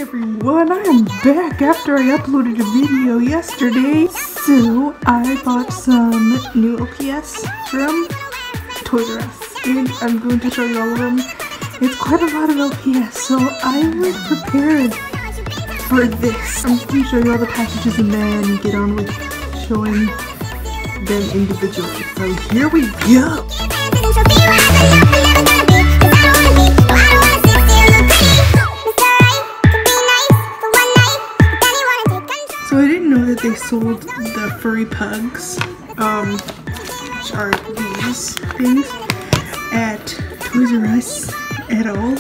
everyone, I am back after I uploaded a video yesterday. So I bought some new OPS from Toys R Us and I'm going to show you all of them. It's quite a lot of OPS, so I was prepared for this. I'm just going to show you all the packages and then get on with showing them individually. So here we go! So I didn't know that they sold the furry pugs, which are these things, at Toys R Us at all.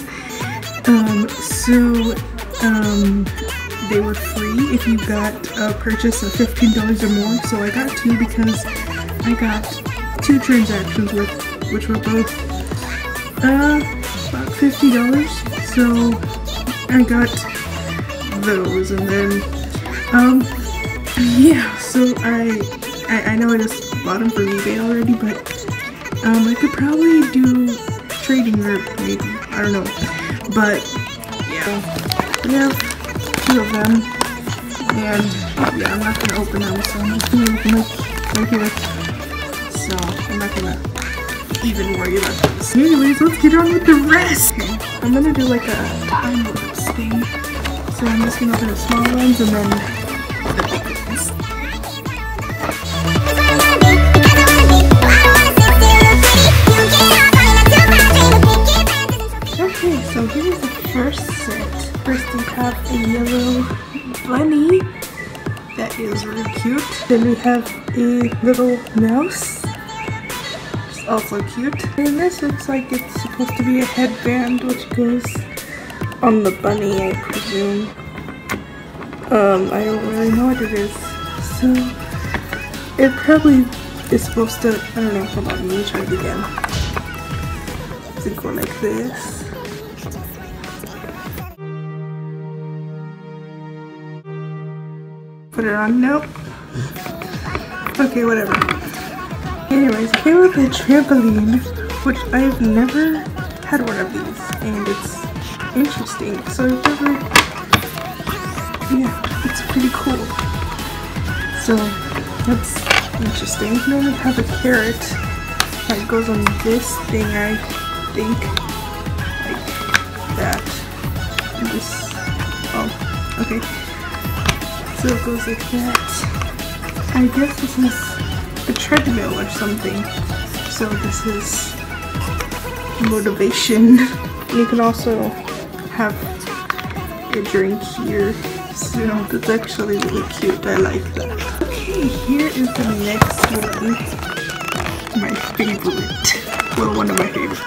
They were free if you got a purchase of $15 or more. So I got two because I got two transactions which were both about $50. So I got those, and then yeah, so I know I just bought them from eBay already, but I could probably do trading, or maybe, I don't know, but yeah, we have two of them, and yeah, I'm not gonna open them, so I'm just gonna open like here, so I'm not gonna even worry about this. Anyways, let's get on with the rest. Okay, I'm gonna do like a time lapse thing, so I'm just gonna open the small ones and then the big ones. Okay, so here's the first set. First we have a yellow bunny that is really cute. Then we have a little mouse, which is also cute. And this looks like it's supposed to be a headband which goes on the bunny, I presume. I don't really know what it is. So it probably is supposed to, I don't know, hold on, let me try it again. Does it go like this? Put it on? Nope. Okay, whatever. Anyways, I came with a trampoline, which I've never had one of these, and it's interesting. So I've never, yeah, it's pretty cool. So that's interesting. Then we have a carrot that goes on this thing, I think, like that. And this, oh, okay. So it goes like that. I guess this is a treadmill or something. So this is motivation. You can also have a drink here. So that's actually really cute. I like that. Okay, here is the next one. My favorite. Well, one of my favorites.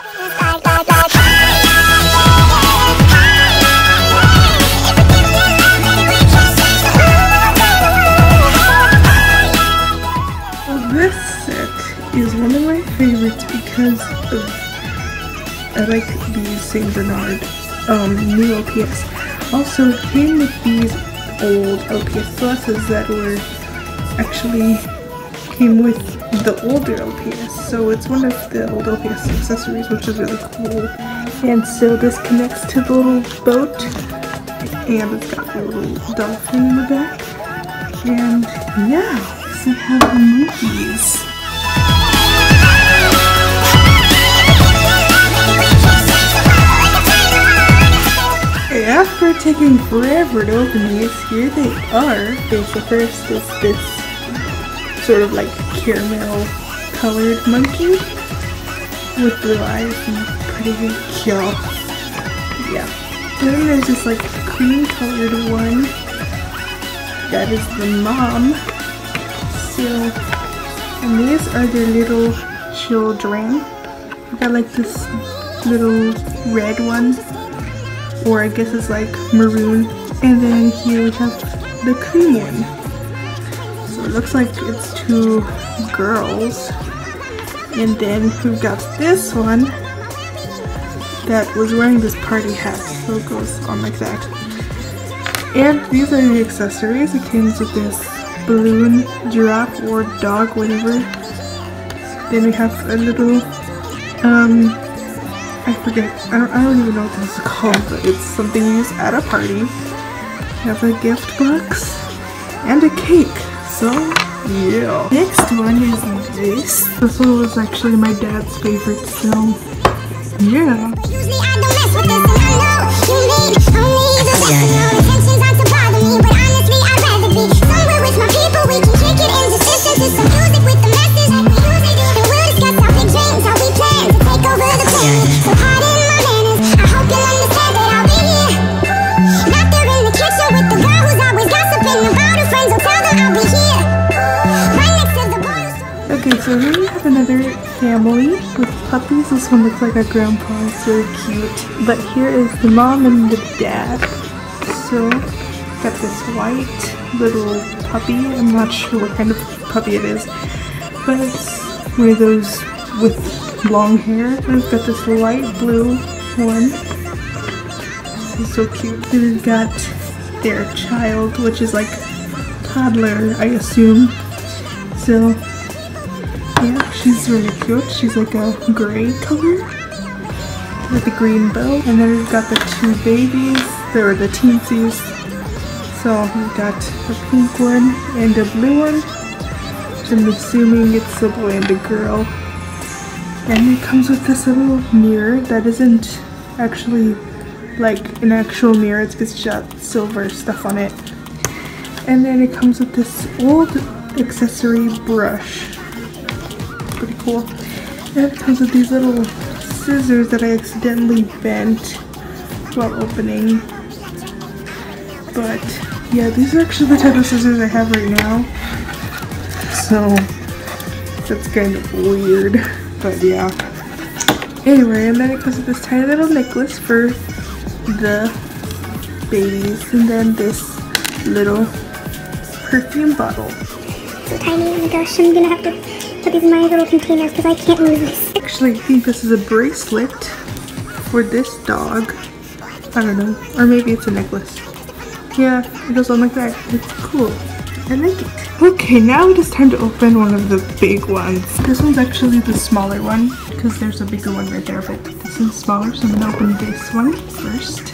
Is one of my favorites because of, I like these St. Bernard new OPS. Also, it came with these old OPS glasses that were actually came with the older OPS. So it's one of the old OPS accessories, which is really cool. And so this connects to the little boat, and it's got a little dolphin in the back. And yeah, so we have the movies. After taking forever to open these, here they are. Okay, so first is this sort of like caramel colored monkey with blue eyes and pretty cute. Yeah. And then there's this like cream colored one. That is the mom. So, and these are their little children. We got like this little red one, or I guess it's like maroon, and then here we have the cream one. So it looks like it's two girls, and then we've got this one that was wearing this party hat, so it goes on like that. And these are the accessories. It comes with this balloon giraffe or dog, whatever. Then we have a little I forget, I don't even know what this is called, but it's something you use at a party. have a gift box and a cake. So yeah. Next one is this. This one was actually my dad's favorite, so yeah. Usually I don't mess with this, and I know you need only the best. No intentions are to bother me, but honestly I'd rather be somewhere with my people. We can kick it in the distance to some music with the message like we usually do. And we'll discuss our big dreams, how we plan to take over the planet. So pardon my manners, I hope you'll understand that I'll be here. Not there in the kitchen with the girl who's always gossiping about her friends. I'll tell them I'll be here. Right next to the boys. Okay, so here we have another family with puppies. This one looks like a grandpa, it's really cute. But here is the mom and the dad. So, got this white little puppy. I'm not sure what kind of puppy it is, but it's one of those with long hair. And we've got this light blue one. This is so cute. And we've got their child, which is like toddler, I assume. So, yeah, she's really cute. She's like a gray color with a green bow. And then we've got the two babies. They're the teensies. So we've got a pink one and a blue one. Which I'm assuming it's a boy and a girl. And it comes with this little mirror that isn't actually like an actual mirror. It's just got silver stuff on it. And then it comes with this old accessory brush. Pretty cool. And it comes with these little scissors that I accidentally bent while opening. But yeah, these are actually the type of scissors I have right now. So that's kind of weird. But yeah. Anyway, and then it comes with this tiny little necklace for the babies. And then this little perfume bottle. So tiny, oh my gosh, I'm gonna have to put these in my little containers because I can't move this. Actually, I think this is a bracelet for this dog. I don't know. Or maybe it's a necklace. Yeah, it goes on like that. It's cool. I like it. Okay, now it is time to open one of the big ones. This one's actually the smaller one because there's a bigger one right there, but this one's smaller, so I'm gonna open this one first.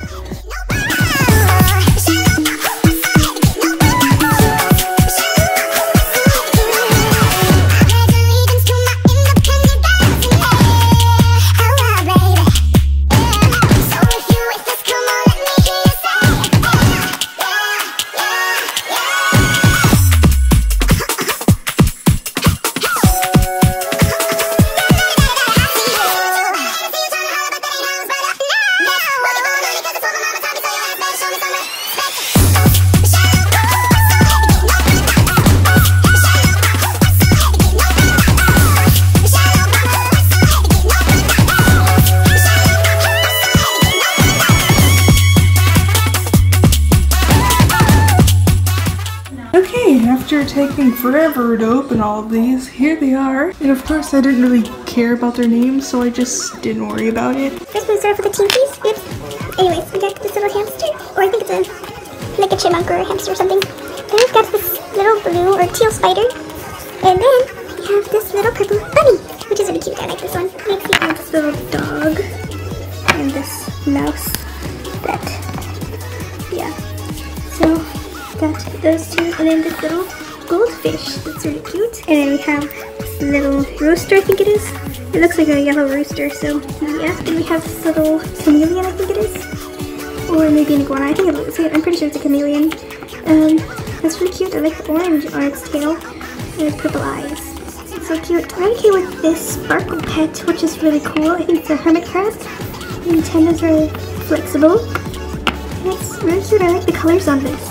After taking forever to open all of these, here they are. And of course I didn't really care about their names, so I just didn't worry about it. First we start with the tinkies. Oops. Anyways, we got this little hamster, or I think it's like a chipmunk or a hamster or something. Then we've got this little blue or teal spider. And then we have this little purple bunny, which is really cute. I like this one. Next we have this little dog and this mouse that, yeah. So got those two, and then this little goldfish that's really cute. And then we have this little rooster, I think it is. It looks like a yellow rooster, so yeah. And we have this little chameleon, I think it is. Or maybe an iguana, I think it looks like, I'm pretty sure it's a chameleon. That's really cute. I like the orange on its tail and purple eyes. It's so cute. I'm okay with this sparkle pet, which is really cool. I think it's a hermit crab. The antennas are flexible. And it's really cute. I like the colors on this.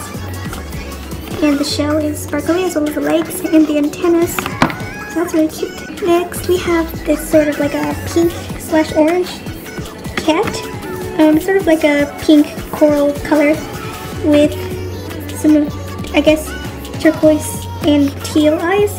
And the shell is sparkly as well as the legs and the antennas. So that's really cute. Next we have this sort of like a pink / orange cat. Sort of like a pink coral color with some, I guess, turquoise and teal eyes.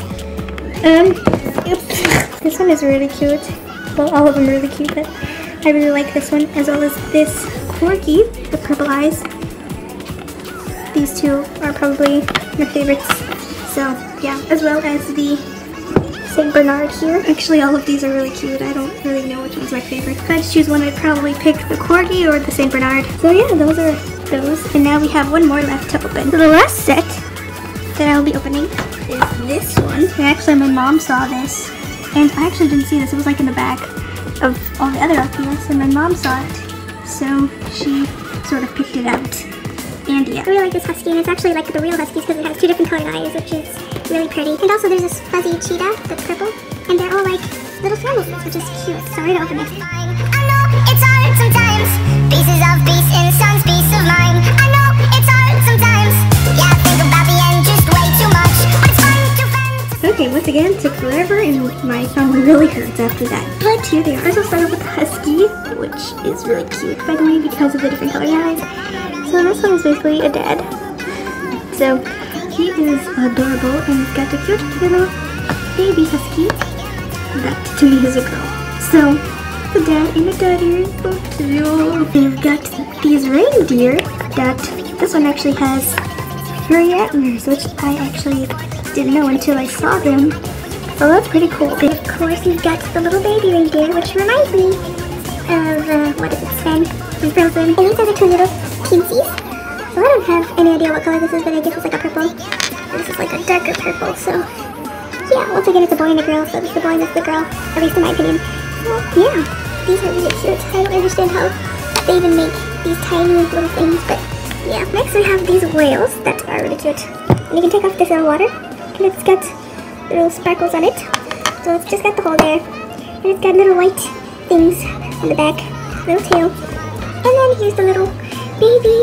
Oops. This one is really cute. Well, all of them are really cute, but I really like this one, as well as this corgi with purple eyes. These two are probably my favorites. So yeah, as well as the St. Bernard here. Actually, all of these are really cute. I don't really know which one's my favorite. If I had to choose one, I'd probably pick the corgi or the St. Bernard. So yeah, those are those, and now we have one more left to open. So the last set that I'll be opening is this one. And actually, my mom saw this, and I actually didn't see this. It was like in the back of all the other outfits, and my mom saw it, so she sort of picked it out. And yeah, I really like this husky, and it's actually like the real huskies because it has 2 different colored eyes, which is really pretty. And also there's this fuzzy cheetah that's purple, and they're all like little snugglesticks, which is cute. So we're gonna open this. I know it's hard sometimes, pieces of peace in son's peace of mind. I know it's hard sometimes, yeah, I think about the end just way too much, but it's fun to fantasy. Okay, once again, it took forever, and my thumb really hurts after that. But here they are. So we'll start off with the husky, which is really cute, by the way, because of the different colored eyes. So this one is basically a dad. So he is adorable, and he's got a cute little baby husky that to me is a girl. So the dad and the daughter, so cute. They've got these reindeer that this one actually has furry antlers, which I actually didn't know until I saw them. So that's pretty cool. And of course he's got the little baby reindeer, which reminds me of what is it, Sven from Frozen. And these are the 2 little pinsies. So I don't have any idea what color this is, but I guess it's like a purple. This is like a darker purple, so yeah, once again it's a boy and a girl, so this is the boy and this is the girl, at least in my opinion. So yeah, these are really cute. I don't understand how they even make these tiny little things, but yeah. Next we have these whales that are really cute. And you can take off this little water, and it's got little sparkles on it. So it's just got the hole there, and it's got little white things on the back, little tail. And then here's the little baby.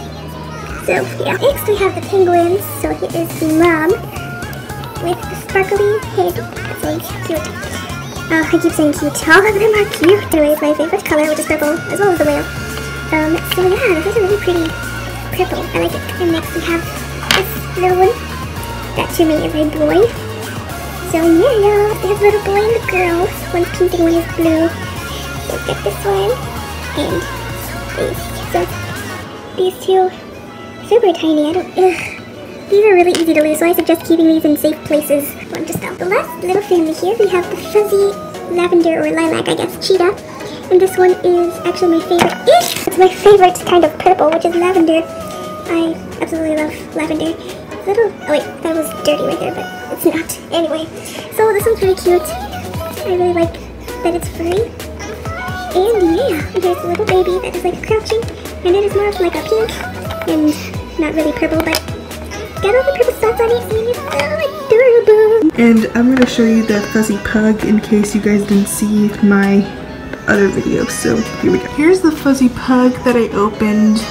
So yeah, next we have the penguins. So here is the mom with the sparkly head. That sounds cute. Oh, I keep saying cute. All of them are cute. Anyways, my favorite color, which is purple, as well as the whale. So yeah, this is a really pretty purple. I like it. And next we have this little one. That to me is a boy. So yeah, they have a little boy and a girl. One's pink and one is blue. So we've got this one and these. So these 2, super tiny. These are really easy to lose, so I suggest keeping these in safe places. One just out. The last little family here, we have the fuzzy lavender or lilac, I guess, cheetah. And this one is actually my favorite. It's my favorite kind of purple, which is lavender. I absolutely love lavender. Little, oh wait, that was dirty right there, but it's not. Anyway, so this one's really cute. I really like that it's furry. And yeah, here's a little baby that is like crouching, and it is more of like a pink and not really purple, but got all the purple spots on it, and it's so adorable. And I'm going to show you the fuzzy pug in case you guys didn't see my other video. So here we go. Here's the fuzzy pug that I opened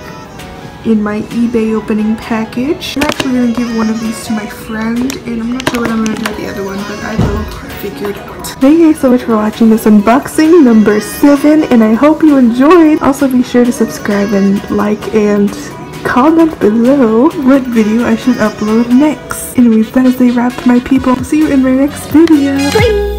in my eBay opening package. I'm actually going to give one of these to my friend, and I'm not sure what I'm going to do with the other one, but I will figure it out. Thank you so much for watching this unboxing number 7, and I hope you enjoyed. Also be sure to subscribe and like and comment below what video I should upload next. Anyways, that is a wrap, my people. See you in my next video. Bye!